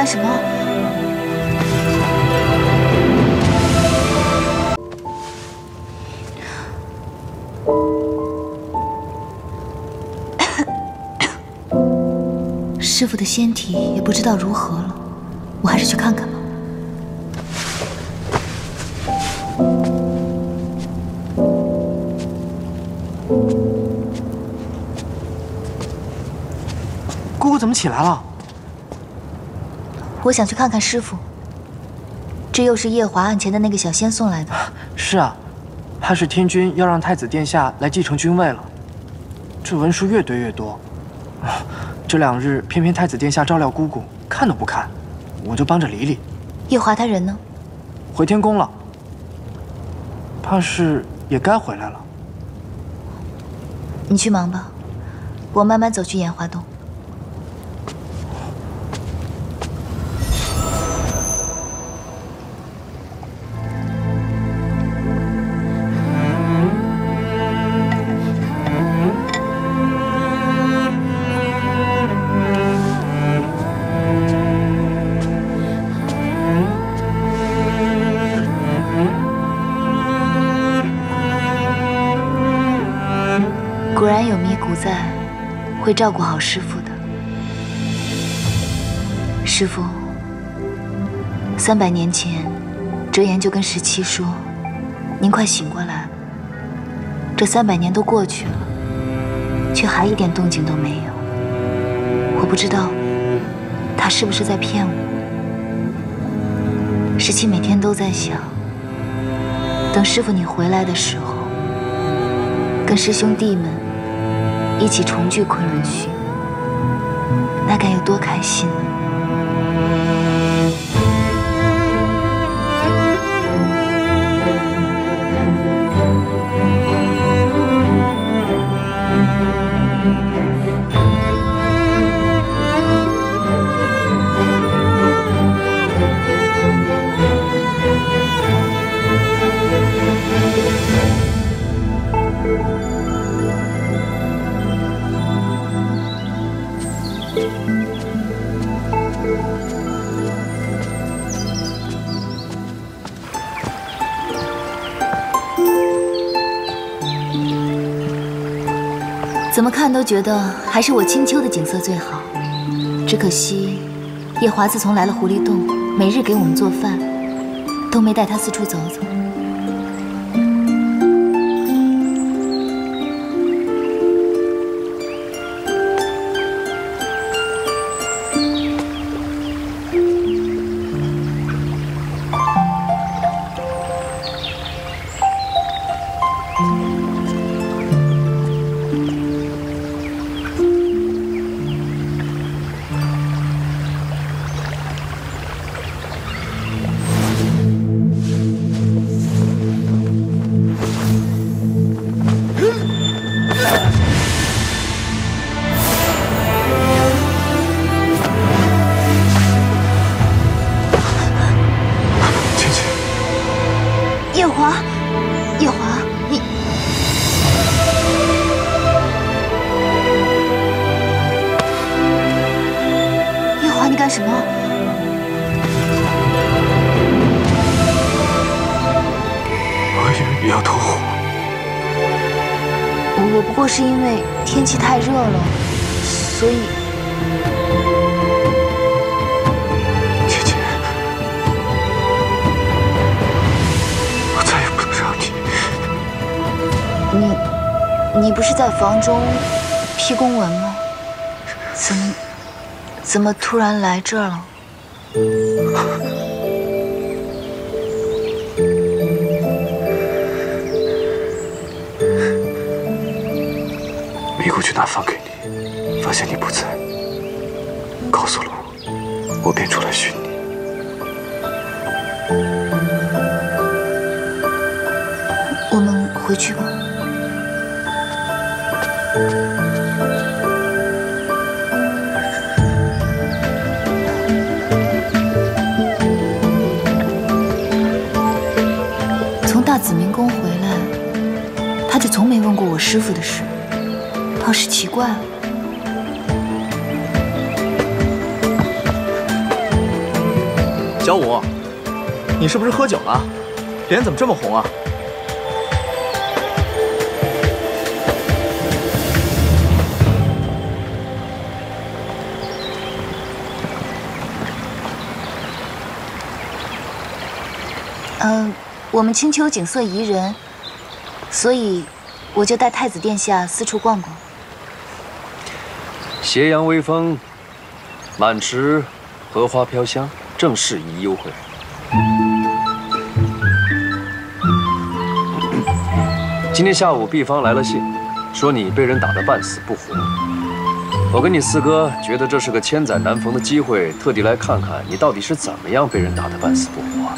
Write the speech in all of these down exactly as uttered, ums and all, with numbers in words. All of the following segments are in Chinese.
什么？师父的仙体也不知道如何了，我还是去看看吧。 姑姑怎么起来了？ 我想去看看师父。这又是夜华案前的那个小仙送来的。 是啊，怕是天君要让太子殿下来继承君位了。这文书越堆越多。 这两日偏偏太子殿下照料姑姑，看都不看，我就帮着理理。 夜华他人呢？ 回天宫了，怕是也该回来了。 你去忙吧，我慢慢走去烟花洞。果然有迷谷在，会照顾好师父的。师父，三百年前，折颜就跟十七说：“您快醒过来了。”这三百年都过去了，却还一点动静都没有。我不知道他是不是在骗我。十七每天都在想，等师父你回来的时候，跟师兄弟们 一起重聚昆仑虚，那该有多开心呢！怎么看都觉得还是我青丘的景色最好，只可惜夜华自从来了狐狸洞，每日给我们做饭，都没带他四处走走。干什么？ 我以为你要投火。 我不过是因为天气太热了，所以…… 姐姐，我再也不能让你…… 你……你不是在房中批公文吗？怎么…… 怎么突然来这儿了？ 迷谷去拿饭给你，发现你不在，告诉了我，我便出来寻你。 我们回去吧。 大紫明宫回来，他就从没问过我师父的事，倒是奇怪了。 小五，你是不是喝酒了？脸怎么这么红啊？ 嗯，我们青丘景色宜人，所以我就带太子殿下四处逛逛。 斜阳微风，满池荷花飘香，正适宜幽会。今天下午毕方来了信，说你被人打得半死不活。我跟你四哥觉得这是个千载难逢的机会，特地来看看你到底是怎么样被人打得半死不活。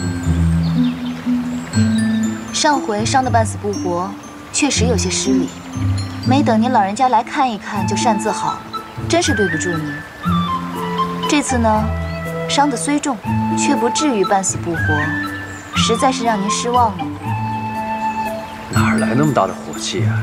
上回伤得半死不活，确实有些失礼，没等您老人家来看一看就擅自好，真是对不住您。这次呢，伤得虽重，却不至于半死不活，实在是让您失望了。 哪来那么大的火气啊？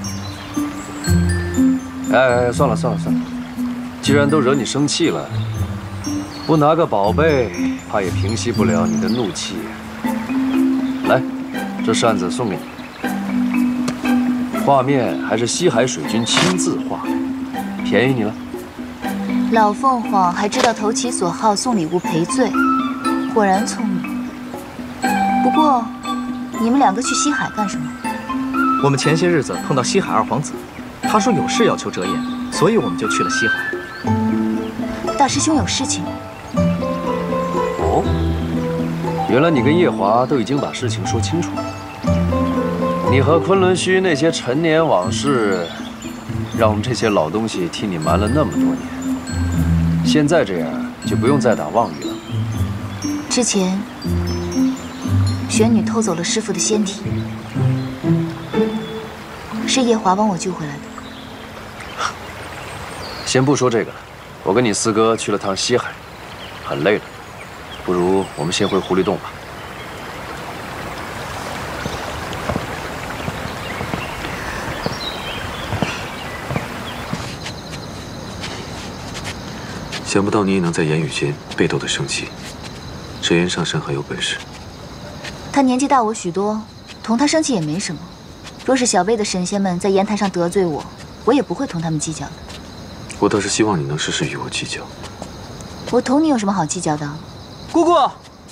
哎哎，算了算了算了，既然都惹你生气了，不拿个宝贝，怕也平息不了你的怒气。来，这扇子送给你，画面还是西海水君亲自画的，便宜你了。 老凤凰还知道投其所好，送礼物赔罪，果然聪明。不过，你们两个去西海干什么？ 我们前些日子碰到西海二皇子，他说有事要求折颜，所以我们就去了西海。 大师兄有事情？ 哦，原来你跟叶华都已经把事情说清楚了。你和昆仑虚那些陈年往事，让我们这些老东西替你瞒了那么多年。现在这样就不用再打妄语了。 之前，玄女偷走了师父的仙体，是叶华帮我救回来的。 先不说这个了，我跟你四哥去了趟西海，很累了，不如我们先回狐狸洞吧。 想不到你也能在言语间被斗得生气，折颜上神很有本事。 他年纪大我许多，同他生气也没什么。若是小辈的神仙们在言谈上得罪我，我也不会同他们计较的。 我倒是希望你能时时与我计较。 我同你有什么好计较的？ 姑姑，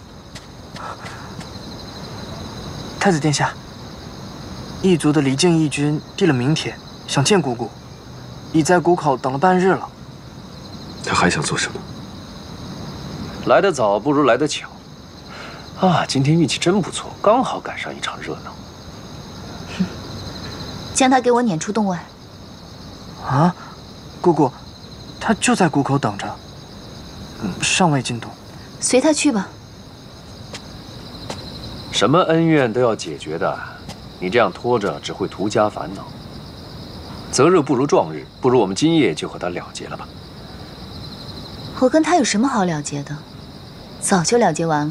太子殿下，异族的离境义军递了名帖，想见姑姑，已在谷口等了半日了。 他还想做什么？ 来得早不如来得巧，啊，今天运气真不错，刚好赶上一场热闹。 哼，将他给我撵出洞外。 啊，姑姑，他就在谷口等着，嗯，尚未进洞。 随他去吧。 什么恩怨都要解决的，你这样拖着只会徒加烦恼。择日不如撞日，不如我们今夜就和他了结了吧。 我跟他有什么好了结的？早就了结完了。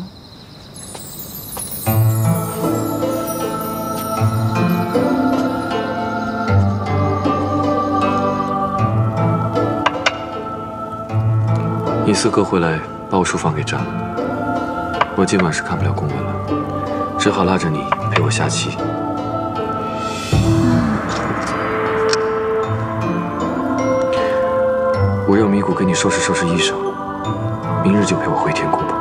你四哥回来把我书房给占了，我今晚是看不了公文了，只好拉着你陪我下棋。我让米谷给你收拾收拾衣裳，明日就陪我回天宫吧。